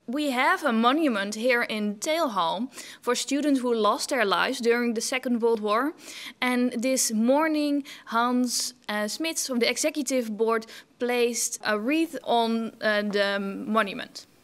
We have a monument here in Theilhal for students who lost their lives during the Second World War. And this morning, Hans Smits from the executive board placed a wreath on the monument.